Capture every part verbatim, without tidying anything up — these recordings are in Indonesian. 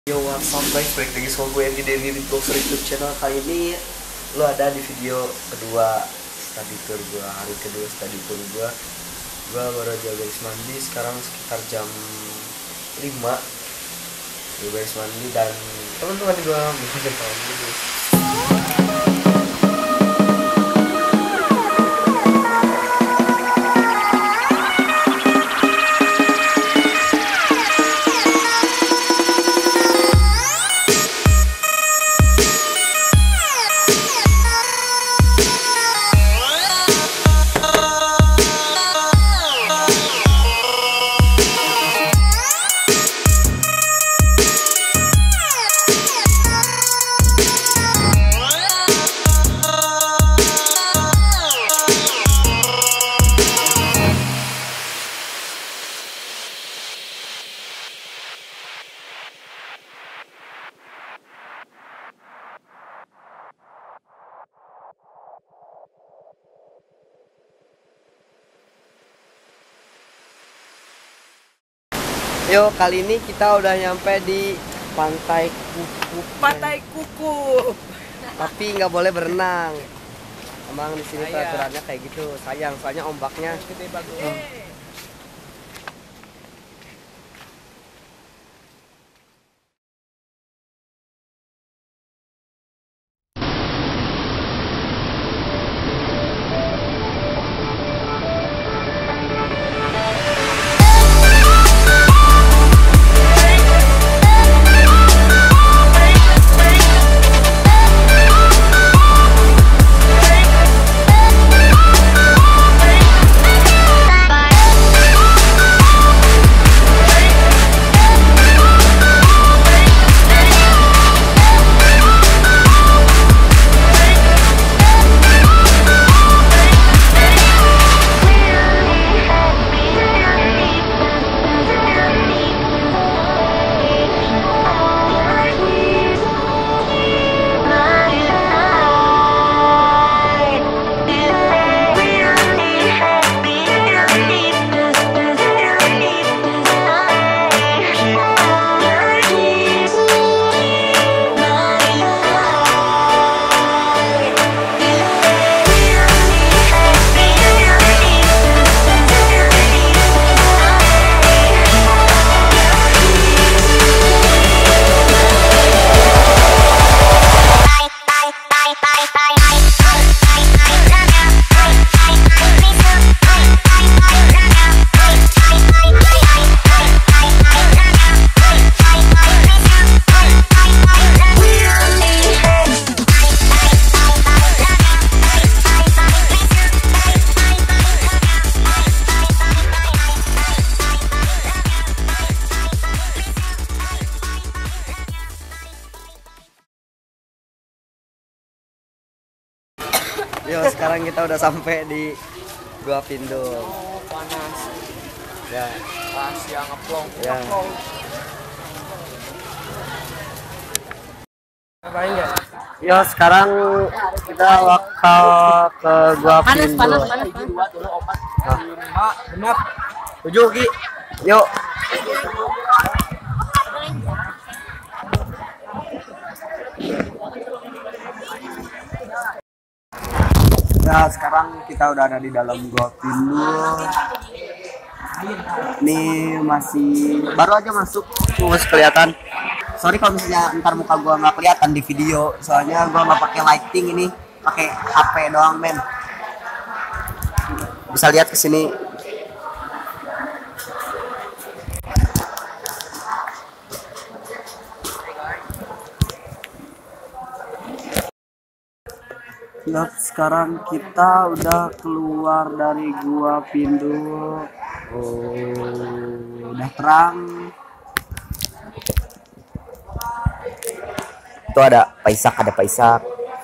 Yo, what's up guys, balik lagi sama gue Andy dari Beatboxer YouTube channel. Kali ini lo ada di video kedua study tour gue, hari kedua study tour gue. Gue baru aja beres mandi, sekarang sekitar jam lima. Gue beres mandi dan teman-teman gue bisa mandi dulu. Yo, kali ini kita udah nyampe di Pantai Kuku. Pantai Kuku. Tapi nggak boleh berenang. Emang di sini Sayang. peraturannya kayak gitu. Sayang, soalnya ombaknya Gede banget. Oh. Yo, sekarang kita udah sampai di Gua Pindung. Oh, panas. Ya, Rahasia ngeplong. ya. Ngeplong. Ngapain enggak? Yo, sekarang kita bakal ke Gua Pindung. Panas, panas, dua dulu opat. Lima, genap. Tujuh, Ki. Yuk. Nah, sekarang kita udah ada di dalam Gua Pindung. Ini masih baru aja masuk, masih kelihatan. Sorry kalau misalnya ntar muka gua nggak kelihatan di video, soalnya gua nggak pakai lighting ini, pakai H P doang, men. Bisa lihat ke sini. Lihat, sekarang kita udah keluar dari Gua Pindung. Oh, udah terang. Itu ada paisak, ada paisak.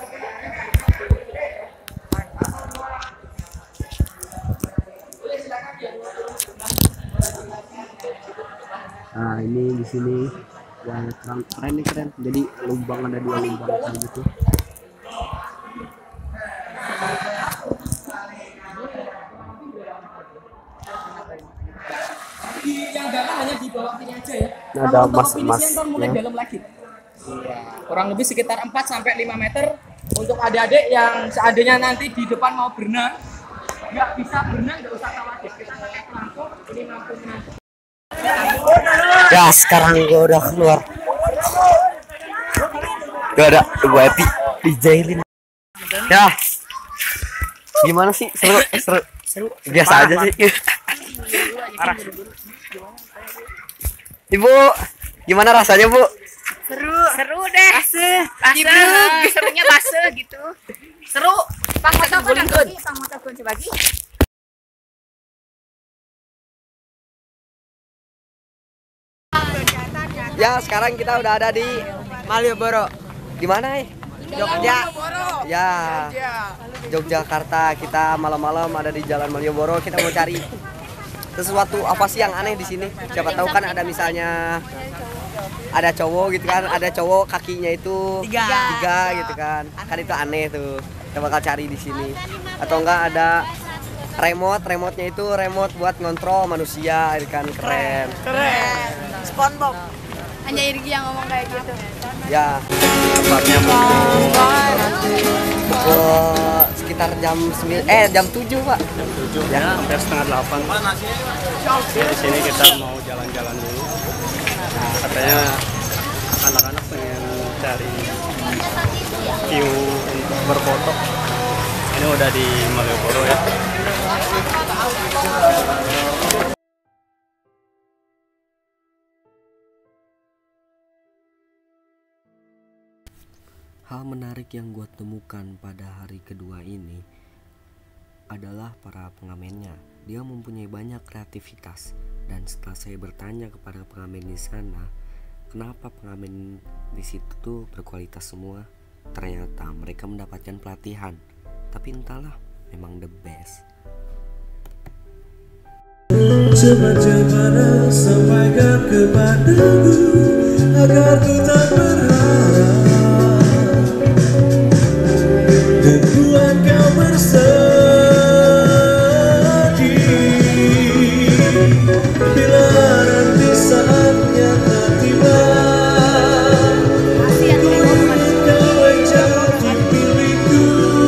Nah, ini di sini yang terang, keren nih, keren. Jadi lubang, ada dua lubang kayak gitu. Yang dalam hanya di bawah ini aja ya. ada Kalau untuk mas-mas finishnya ntar mulai ya. dalam lagi. Iya, kurang lebih sekitar empat sampai lima meter untuk adik-adik yang seandainya nanti di depan mau berenang, nggak bisa berenang nggak usah khawatir, kita pakai pelampung ini mampu menampung. Ya sekarang gue udah keluar. Gak ada gue Epi dijailin. Ya gimana sih, seru seru seru biasa aja sih. Ibu gimana rasanya Bu? Seru, seru deh. Base, base, serunya base gitu. Seru. Pang motor pun lagi, pang motor pun sebagi. Ya sekarang kita udah ada di Malioboro. Di mana ya? Jogja. Ya. Yogyakarta. Kita malam-malam ada di Jalan Malioboro. Kita mau cari sesuatu apa sih yang aneh di sini? Siapa tahu kan ada misalnya ada cowok gitu kan, ada cowok kakinya itu tiga, tiga gitu kan. Kan itu aneh tuh. Kita bakal cari di sini. Atau enggak ada remote, remote-nya itu remote buat ngontrol manusia, kan keren. Keren. SpongeBob. Hanya Irgi yang ngomong kayak gitu. Ya, tempatnya pukul sekitar jam sembilan, eh jam tujuh Pak. Jam tujuh ya, hampir setengah delapan. Di sini kita mau jalan-jalan dulu. Nah, katanya anak-anak pengen cari view untuk berfoto. Ini udah di Malioboro ya. Hal menarik yang gue temukan pada hari kedua ini adalah para pengamennya. Dia mempunyai banyak kreativitas, dan setelah saya bertanya kepada pengamen di sana, kenapa pengamen di situ tuh berkualitas semua, ternyata mereka mendapatkan pelatihan. Tapi entahlah, memang the best. Coba-coba sampaikan kepadaku agar ku tak berharap. Dan buat kau bersedih bila nanti saatnya tak tiba. Ku ingin kau jadi milikku,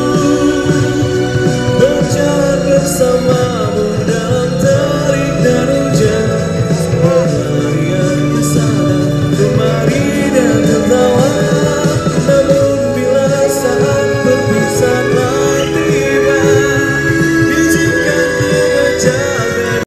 berjalan bersamamu dalam terik dan hujan, berlarian ke sana kemari dan tertawa. Namun bila saat berpisah telah tiba, izinkan ku menjaga.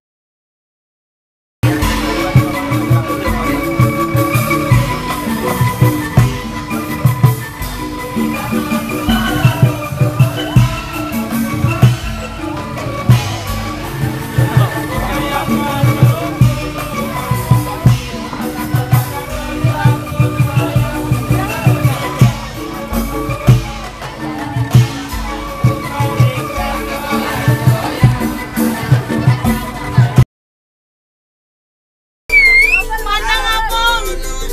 Pandang apung.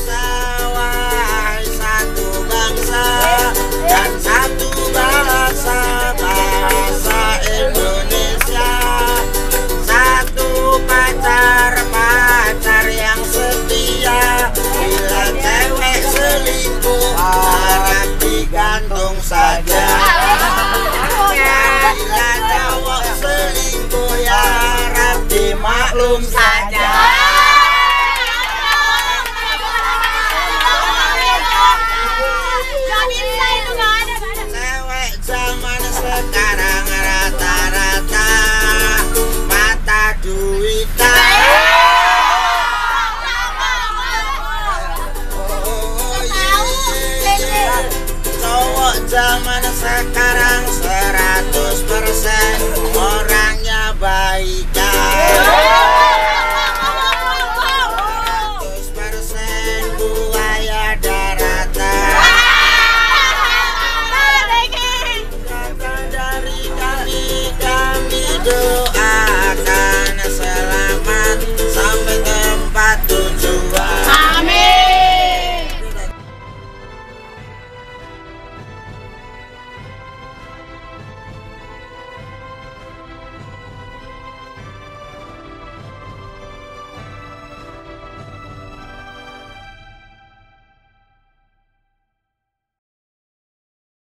Satu bangsa dan satu bahasa, bahasa Indonesia. Satu pacar, pacar yang setia. Bila cewek selingkuh harap digantung saja. Bila cowok selingkuh ya harap dimaklum saja. Cewek zaman sekarang rata-rata mata duitan. Oh, iya. Cowok zaman sekarang seratus persen orangnya baik.